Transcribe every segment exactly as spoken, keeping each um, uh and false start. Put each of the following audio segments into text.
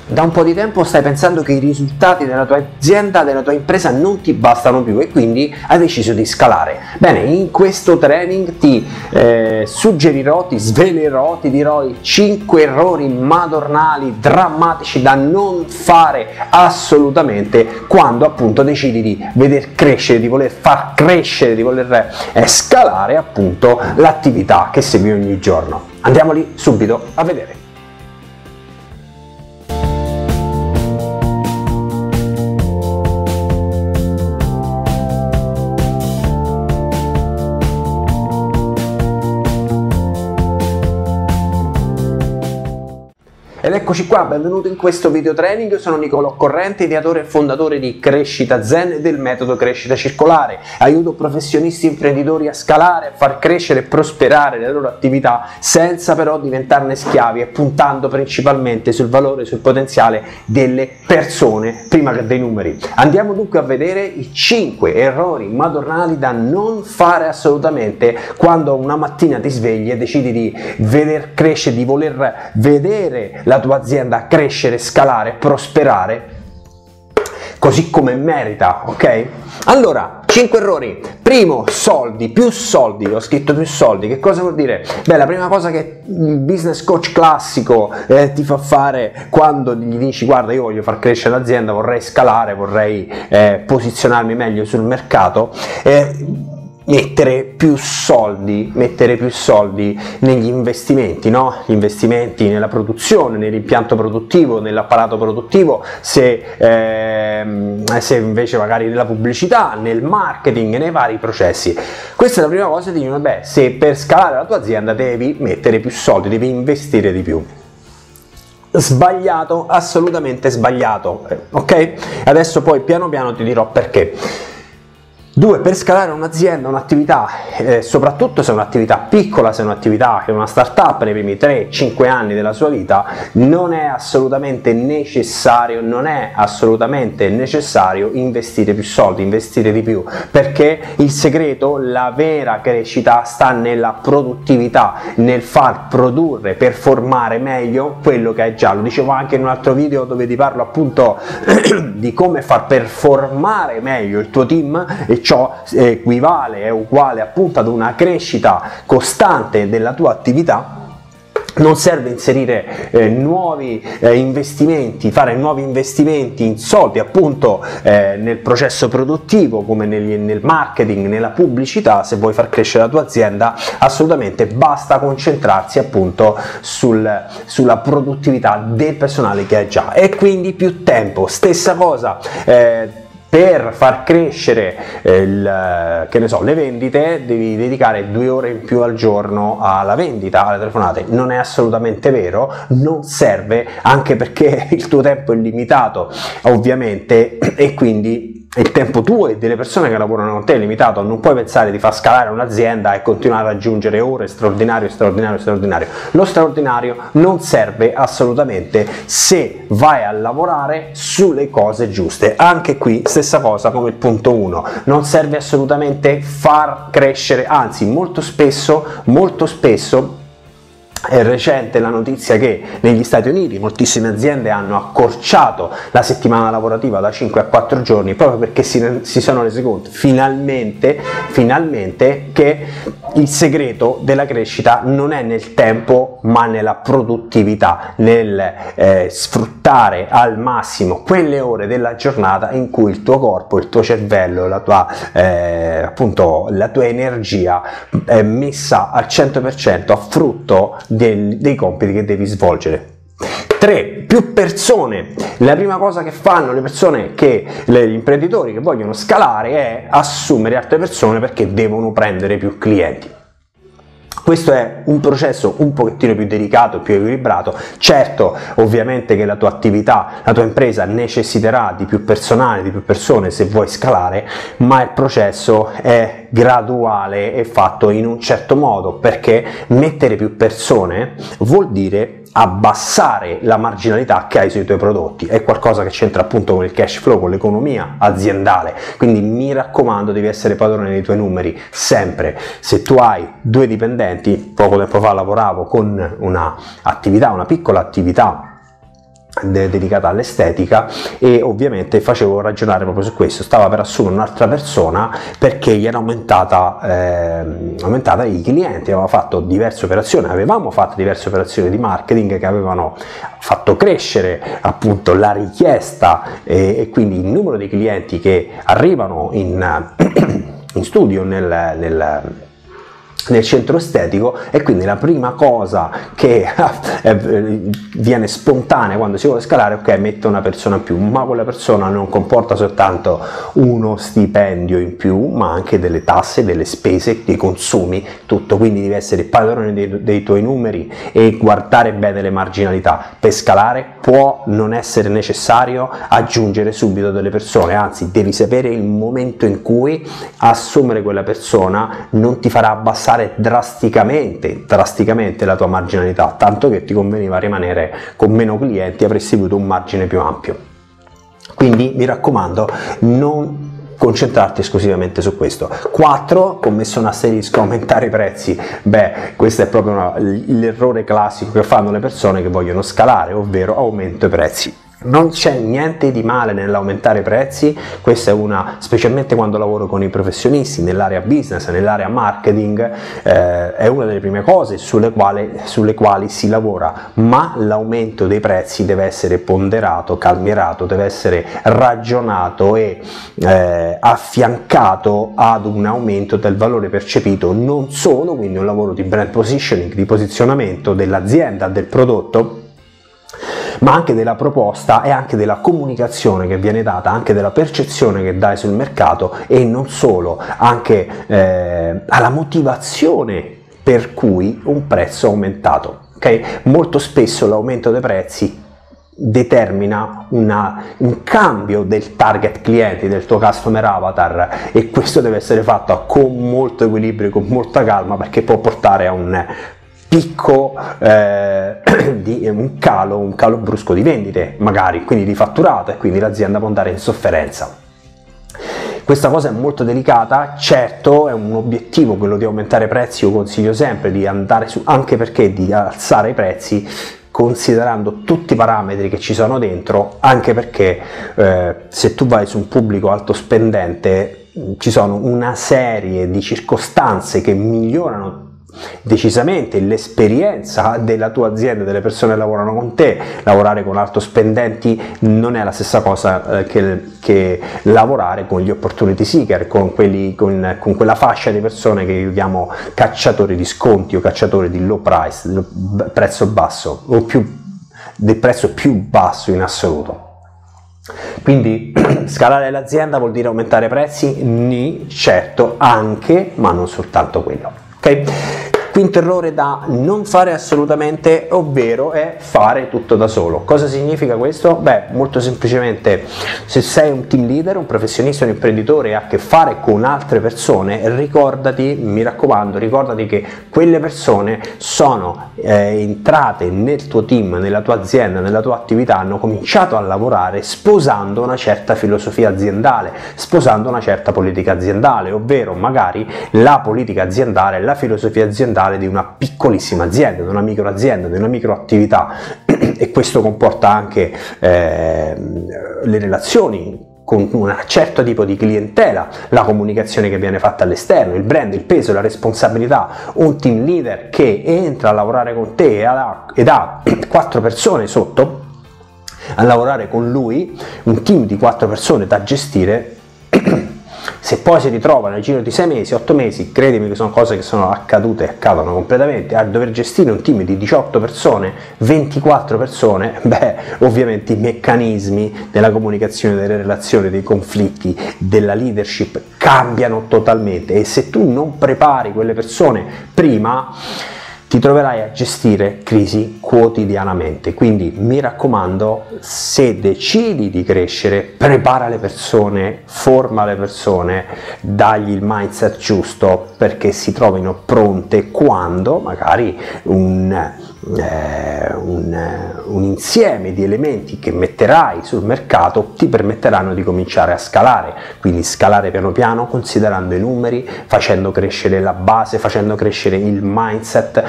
Da un po' di tempo stai pensando che i risultati della tua azienda, della tua impresa non ti bastano più e quindi hai deciso di scalare. Bene, in questo training ti eh, suggerirò, ti svelerò, ti dirò i cinque errori madornali, drammatici da non fare assolutamente quando appunto decidi di veder crescere, di voler far crescere, di voler eh, scalare appunto l'attività che segui ogni giorno. Andiamoli subito a vedere. Ed eccoci qua, benvenuto in questo video training. Io sono Nicolò Corrente, ideatore e fondatore di Crescita Zen e del metodo Crescita Circolare. Aiuto professionisti e imprenditori a scalare, a far crescere e prosperare le loro attività senza però diventarne schiavi e puntando principalmente sul valore, sul potenziale delle persone prima che dei numeri. Andiamo dunque a vedere i cinque errori madornali da non fare assolutamente quando una mattina ti svegli e decidi di veder crescere, di voler vedere la tua azienda crescere, scalare, prosperare così come merita, ok? Allora, cinque errori. Primo, soldi, più soldi, ho scritto più soldi. Che cosa vuol dire? Beh, la prima cosa che il business coach classico eh, ti fa fare quando gli dici guarda, io voglio far crescere l'azienda, vorrei scalare, vorrei eh, posizionarmi meglio sul mercato, eh, mettere più soldi, mettere più soldi negli investimenti, no? Gli investimenti nella produzione, nell'impianto produttivo, nell'apparato produttivo, se, ehm, se invece magari nella pubblicità, nel marketing, nei vari processi. Questa è la prima cosa, ti dicono, beh, se per scalare la tua azienda devi mettere più soldi, devi investire di più. Sbagliato, assolutamente sbagliato, ok? Adesso poi piano piano ti dirò perché. Due, per scalare un'azienda, un'attività, eh, soprattutto se è un'attività piccola, se è un'attività che è una startup nei primi tre cinque anni della sua vita, non è assolutamente necessario, non è assolutamente necessario investire più soldi, investire di più, perché il segreto, la vera crescita sta nella produttività, nel far produrre, performare meglio quello che hai già. Lo dicevo anche in un altro video dove ti parlo appunto di come far performare meglio il tuo team, e ciò equivale, è uguale appunto ad una crescita costante della tua attività. Non serve inserire eh, nuovi eh, investimenti, fare nuovi investimenti in soldi appunto eh, nel processo produttivo, come nel, nel marketing, nella pubblicità. Se vuoi far crescere la tua azienda, assolutamente basta concentrarsi appunto sul, sulla produttività del personale che hai già, e quindi più tempo. Stessa cosa, eh, per far crescere il, che ne so, le vendite, devi dedicare due ore in più al giorno alla vendita, alle telefonate. Non è assolutamente vero, non serve, anche perché il tuo tempo è limitato ovviamente, e quindi il tempo tuo e delle persone che lavorano con te è limitato. Non puoi pensare di far scalare un'azienda e continuare ad aggiungere ore, straordinario, straordinario, straordinario. Lo straordinario non serve assolutamente se vai a lavorare sulle cose giuste. Anche qui stessa cosa come il punto uno, non serve assolutamente far crescere, anzi molto spesso, molto spesso è recente la notizia che negli Stati Uniti moltissime aziende hanno accorciato la settimana lavorativa da cinque a quattro giorni, proprio perché si, si sono resi conto finalmente, finalmente che il segreto della crescita non è nel tempo ma nella produttività, nel eh, sfruttare al massimo quelle ore della giornata in cui il tuo corpo, il tuo cervello, la tua, eh, appunto, la tua energia è messa al cento per cento a frutto Del, dei compiti che devi svolgere. tre. Più persone. La prima cosa che fanno le persone, che gli imprenditori che vogliono scalare, è assumere altre persone perché devono prendere più clienti. Questo è un processo un pochettino più delicato, più equilibrato. Certo, ovviamente che la tua attività, la tua impresa necessiterà di più personale, di più persone se vuoi scalare, ma il processo è graduale e fatto in un certo modo, perché mettere più persone vuol dire abbassare la marginalità che hai sui tuoi prodotti. È qualcosa che c'entra appunto con il cash flow, con l'economia aziendale. Quindi mi raccomando, devi essere padrone dei tuoi numeri sempre. Se tu hai due dipendenti, poco tempo fa lavoravo con una attività, una piccola attività dedicata all'estetica, e ovviamente facevo ragionare proprio su questo. Stava per assumere un'altra persona perché gli era aumentata, eh, aumentata i clienti. Aveva fatto diverse operazioni, avevamo fatto diverse operazioni di marketing che avevano fatto crescere appunto la richiesta e, e quindi il numero di clienti che arrivano in, in studio nel, nel nel centro estetico, e quindi la prima cosa che viene spontanea quando si vuole scalare, ok, metto una persona in più, ma quella persona non comporta soltanto uno stipendio in più, ma anche delle tasse, delle spese, dei consumi, tutto. Quindi devi essere padrone dei, dei tuoi numeri e guardare bene le marginalità. Per scalare può non essere necessario aggiungere subito delle persone, anzi devi sapere il momento in cui assumere quella persona non ti farà abbassare drasticamente drasticamente la tua marginalità, tanto che ti conveniva rimanere con meno clienti, avresti avuto un margine più ampio. Quindi mi raccomando, non concentrarti esclusivamente su questo. quattro. Commesso un asterisco: aumentare i prezzi. Beh, questo è proprio l'errore classico che fanno le persone che vogliono scalare, ovvero aumento i prezzi. Non c'è niente di male nell'aumentare i prezzi, questa è una, specialmente quando lavoro con i professionisti nell'area business, nell'area marketing, eh, è una delle prime cose sulle quali, sulle quali si lavora, ma l'aumento dei prezzi deve essere ponderato, calmierato, deve essere ragionato e eh, affiancato ad un aumento del valore percepito, non solo, quindi un lavoro di brand positioning, di posizionamento dell'azienda, del prodotto, ma anche della proposta e anche della comunicazione che viene data, anche della percezione che dai sul mercato, e non solo, anche eh, alla motivazione per cui un prezzo è aumentato. Okay? Molto spesso l'aumento dei prezzi determina una, un cambio del target cliente, del tuo customer avatar, e questo deve essere fatto con molto equilibrio, con molta calma, perché può portare a un picco, eh, di un calo, un calo brusco di vendite magari, quindi di fatturato, e quindi l'azienda può andare in sofferenza. Questa cosa è molto delicata, certo è un obiettivo quello di aumentare i prezzi, io consiglio sempre di andare su, anche perché di alzare i prezzi considerando tutti i parametri che ci sono dentro, anche perché eh, se tu vai su un pubblico alto spendente ci sono una serie di circostanze che migliorano decisamente l'esperienza della tua azienda, delle persone che lavorano con te. Lavorare con alto spendenti non è la stessa cosa eh, che, che lavorare con gli opportunity seeker, con, quelli, con, con quella fascia di persone che io chiamo cacciatori di sconti o cacciatori di low price, del prezzo basso o più, del prezzo più basso in assoluto. Quindi scalare l'azienda vuol dire aumentare i prezzi? Ni, certo, anche, ma non soltanto quello. Ok? Quinto errore da non fare assolutamente, ovvero è fare tutto da solo. Cosa significa questo? Beh, molto semplicemente, se sei un team leader, un professionista, un imprenditore e hai a che fare con altre persone, ricordati, mi raccomando, ricordati che quelle persone sono eh, entrate nel tuo team, nella tua azienda, nella tua attività, hanno cominciato a lavorare sposando una certa filosofia aziendale, sposando una certa politica aziendale, ovvero magari la politica aziendale, la filosofia aziendale di una piccolissima azienda, di una microazienda, di una microattività, e questo comporta anche eh, le relazioni con un certo tipo di clientela, la comunicazione che viene fatta all'esterno, il brand, il peso, la responsabilità. Un team leader che entra a lavorare con te ed ha quattro persone sotto a lavorare con lui, un team di quattro persone da gestire, se poi si ritrova nel giro di sei mesi, otto mesi, credimi che sono cose che sono accadute e accadono completamente, a dover gestire un team di diciotto persone, ventiquattro persone, beh, ovviamente i meccanismi della comunicazione, delle relazioni, dei conflitti, della leadership cambiano totalmente, e se tu non prepari quelle persone prima, ti troverai a gestire crisi quotidianamente. Quindi mi raccomando, se decidi di crescere, prepara le persone, forma le persone, dagli il mindset giusto perché si trovino pronte quando magari un, eh, un, un insieme di elementi che metterai sul mercato ti permetteranno di cominciare a scalare. Quindi scalare piano piano, considerando i numeri, facendo crescere la base, facendo crescere il mindset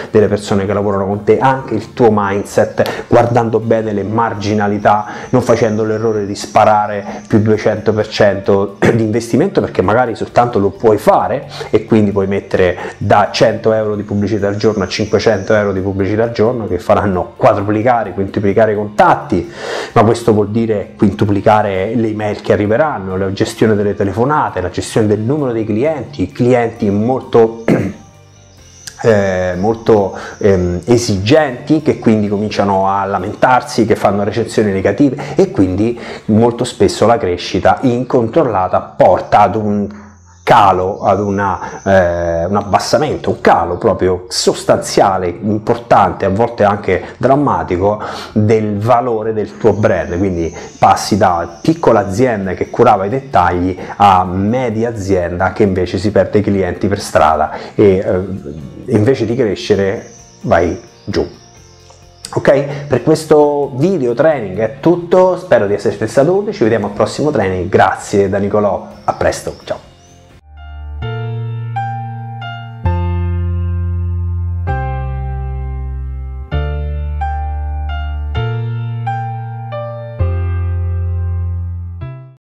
delle persone che lavorano con te, anche il tuo mindset, guardando bene le marginalità, non facendo l'errore di sparare più duecento per cento di investimento, perché magari soltanto lo puoi fare e quindi puoi mettere da cento euro di pubblicità al giorno a cinquecento euro di pubblicità al giorno, che faranno quadruplicare, quintuplicare i contatti, ma questo vuol dire quintuplicare le email che arriveranno, la gestione delle telefonate, la gestione del numero dei clienti, clienti molto Eh, molto ehm, esigenti, che quindi cominciano a lamentarsi, che fanno recensioni negative, e quindi molto spesso la crescita incontrollata porta ad un calo, ad una, eh, un abbassamento, un calo proprio sostanziale, importante, a volte anche drammatico, del valore del tuo brand. Quindi passi da piccola azienda che curava i dettagli a media azienda che invece si perde i clienti per strada e eh, invece di crescere vai giù. Ok, per questo video training è tutto, spero di esserti stato utile, ci vediamo al prossimo training, grazie da Nicolò, a presto, ciao.